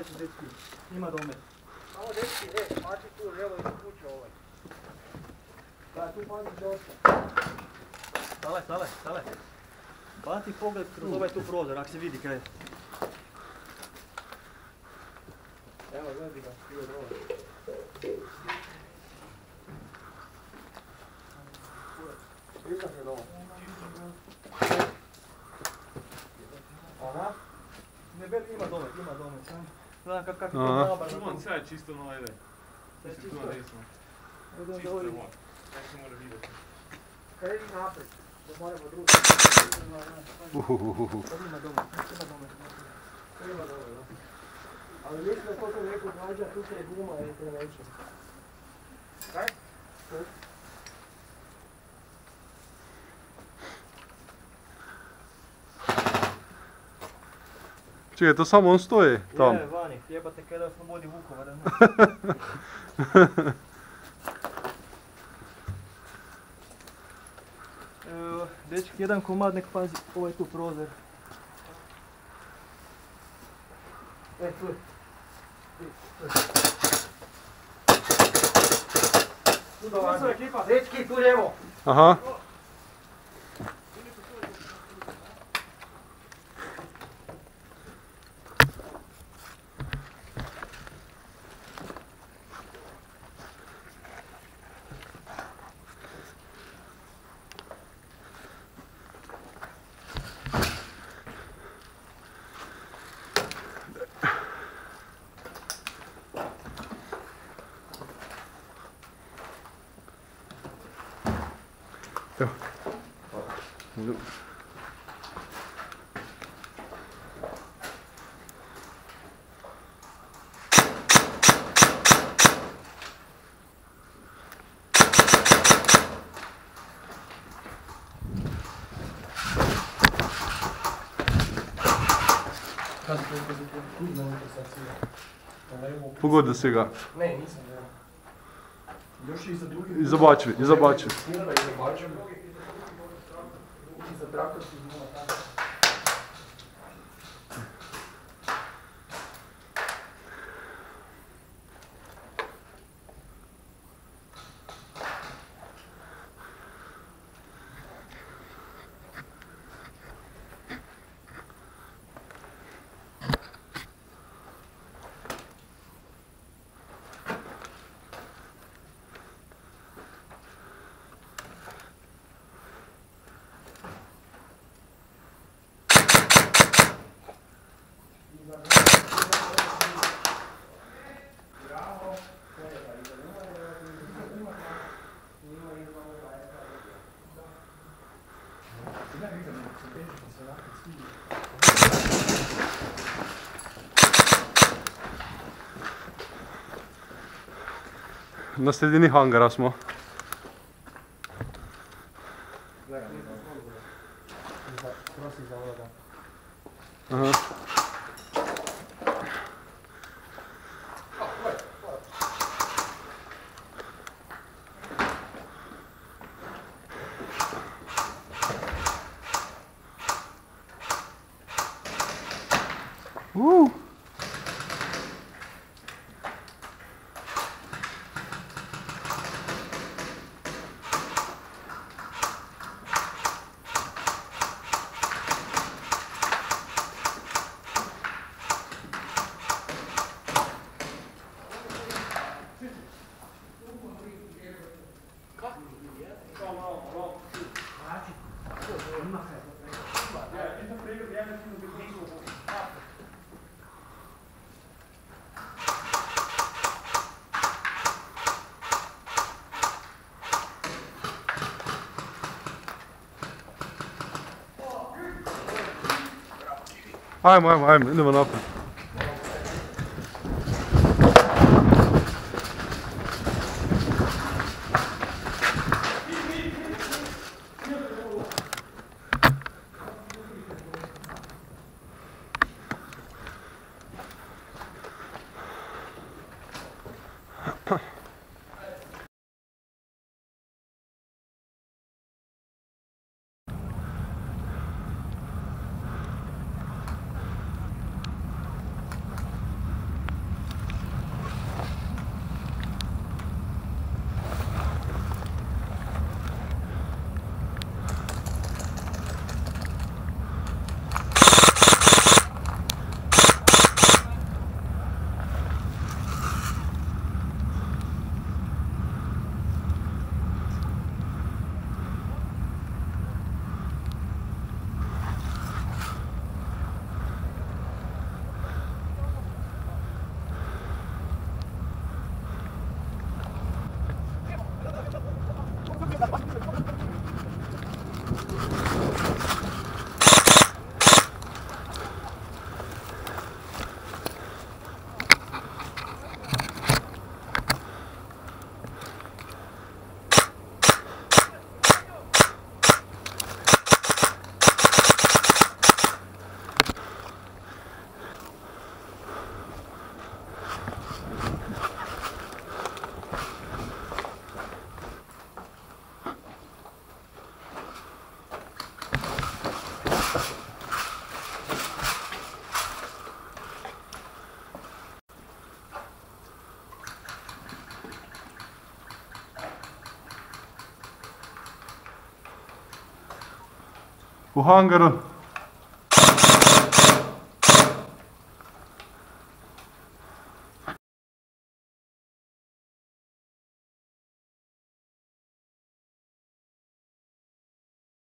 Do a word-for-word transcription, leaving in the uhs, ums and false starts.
Dajte dečki, ima domet. Samo dečki, ne, mači tu lijevo i kuće ovaj. Da, tu pazi dosta. Stale, stale, stale. Baci pogled kroz ovaj tu prozor, ako se vidi kaj je. Evo, gledi ga, bio dole. Izdah je dole. Aha. Ne beli, ima domet, ima domet. Znam kak kak je to Aha. nabar. On sad je čisto na ovaj. Sad je Čisto čisto. na desno. Idem Čisto da je ovdje. on. Tako se mora vidjeti. Kreni naprijed, da moramo drugi. Uhuhuhu. Sad ima domet, ima domet. Ima dobro, da. Ali mislim da koliko neko gađa, tu se je guma i to neće. Kaj? Čekaj, to samo on stoji tam. Je, vani, jebate kaj da oslobodi Vukovara. Evo, dečki, jedan komad nek pazi ovaj tu prozor. E, tu je. Tu dolazi. Dečki, tu lijevo. Aha. Evo. Pogodio si ga. Ne, nisam, ne. Još i za drugi... I zabačili, i zabačili. Snimaj i zabačili. I za traktor si znala tako. Na sredini hangara smo. Aha. Uh. Ajmo, ajmo, ajmo, idemo naprijed. U hangaru